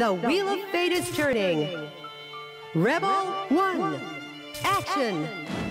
The wheel of fate is turning. Rebel 1, action!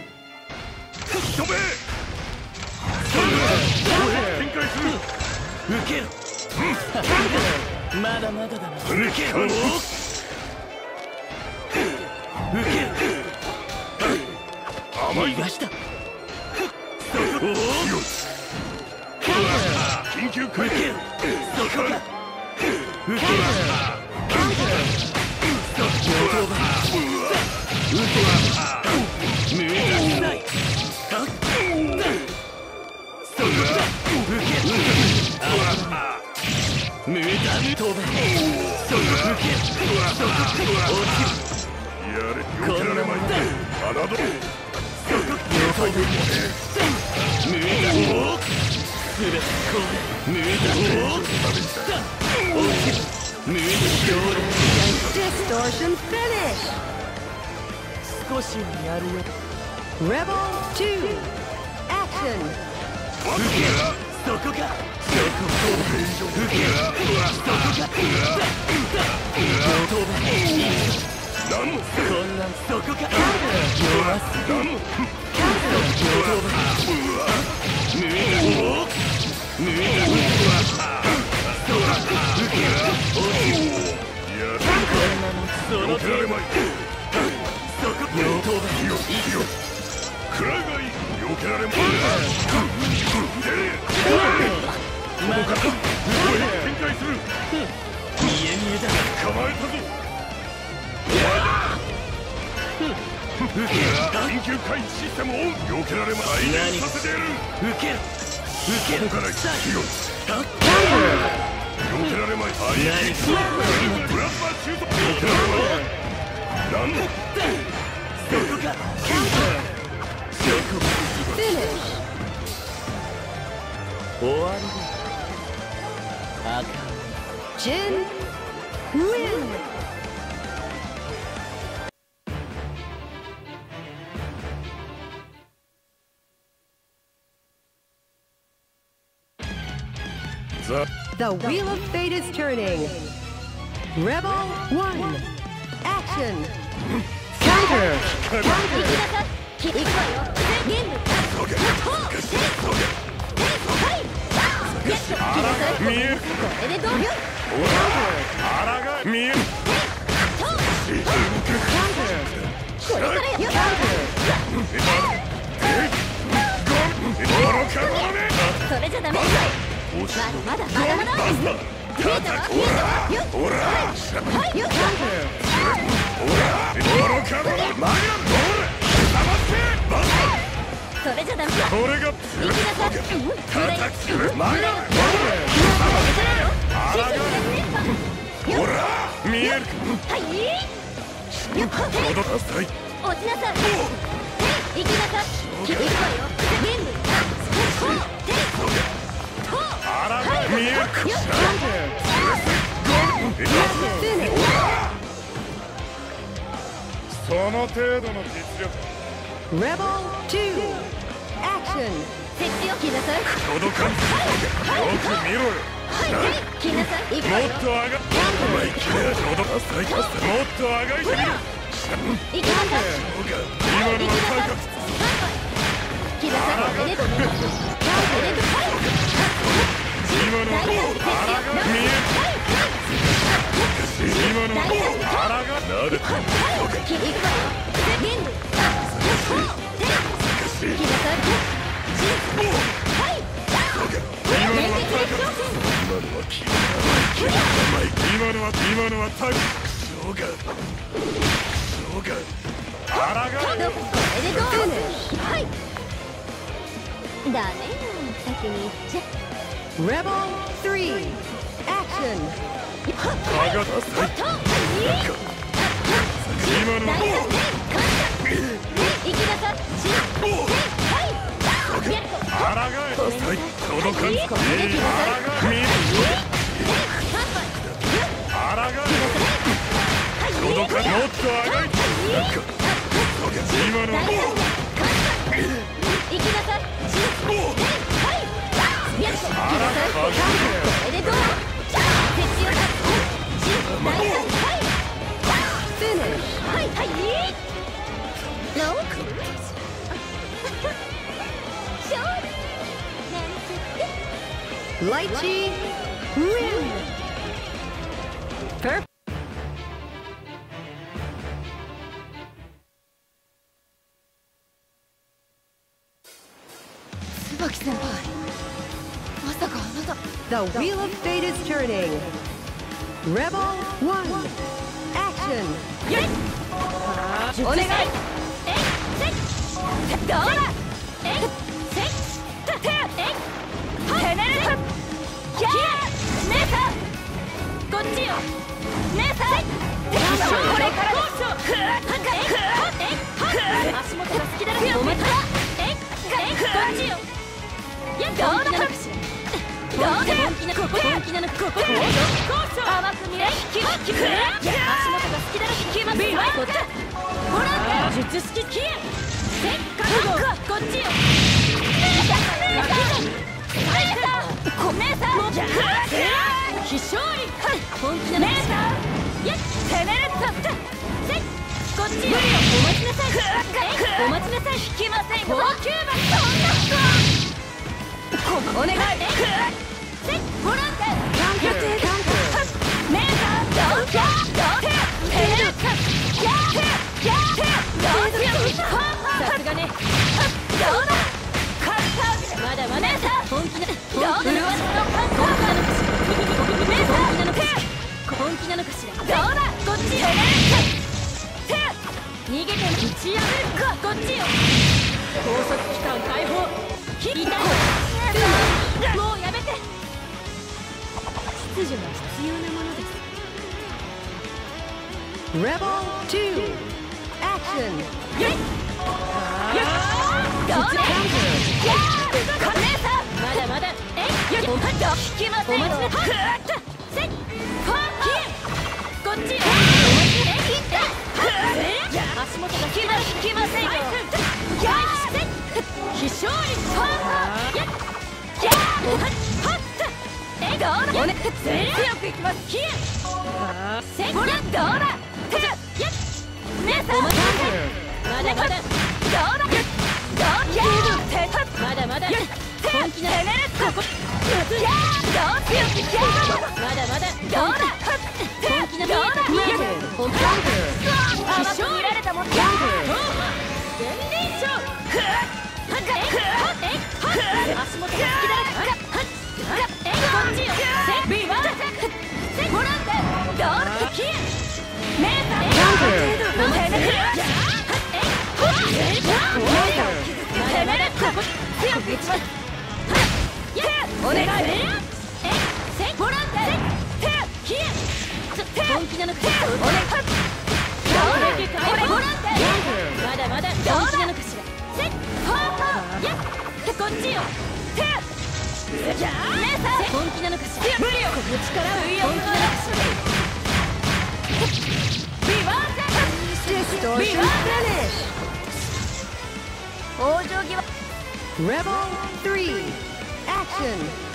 Distortion finish! Rebel 2, action! Jin win! The wheel of fate is turning. Rebel 1, action! Counter! Rebel 2, action! Rebel 3, action! Counter! Lychee win. Perfect. 椿先輩、まさかあなた。 The wheel of fate is turning. Rebel 1 action. お願い。どうだ。テネルト。キャー。姉さん。こっちよ。姉さん。これから。足元が好きだらけ。お待た。こっちよ。どうだ。どうだ。本気なのここ。甘く見れ。引きまき。足元が好きだらけ。引きます。ほら。術式キー。覚悟。こっちよ。姉さん。非勝利。本気なの。姉さん。テネレット。こっちよ。お待ちなさい。お待ちなさい。引きません。高級馬。そんな。お願い。ほら。予定。姉さん。どうぞ。テネレット。さすがね。どうだ。まだまだ本気な本気なのかしら。どうだ。こっちよ。逃げて打ち破るか。こっちよ。拘束期間解放。痛い。もうやめて。秩序が必要なものです。 Rebel 2 action. どうだ。まだまだ。お待ちなさい。こっちよ。足元が引きませんよ。非勝利。どうだ。強くいきます。ほら。どうだ。姉さん。まだまだ。どうだ。まだまだ。本気なの。ここ。まだまだ。どうだ。本気なの。非勝利。られたもん。全輪勝。足元が好きだらけ。こっちよ。ほら。どうだ。姉さん。強くいきます。お願い。ほら。本気なのか。お願い。まだまだ。本気なのかしら。こっちよ。本気なのかしら。この力を本気なのかしら。 Distortion finish. 往生際。 Rebel 3 action.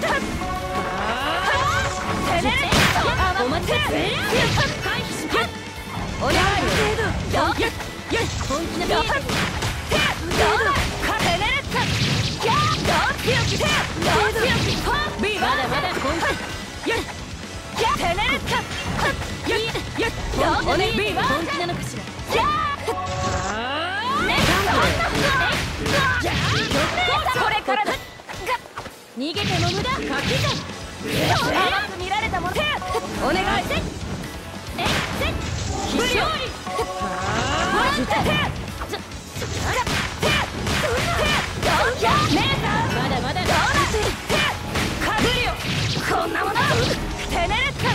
お待ちなさい。回避します。お願い。本気なの。どうだ。まだまだ。本気なのかしら。これからだ。逃げても無駄。掛け算。甘く見られたもの。お願い。非勝利。まだまだ。かぶるよ。こんなもの。テネレット。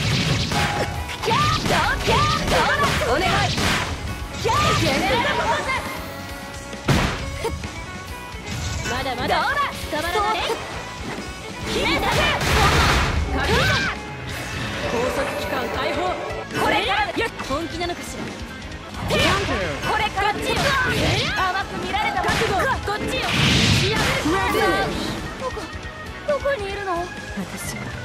お願い。まだまだ。伝わらない。拘束期間解放。これから本気なのかしら。これからこっちよ。甘く見られた覚悟。こっちよ。どこにいるの。私は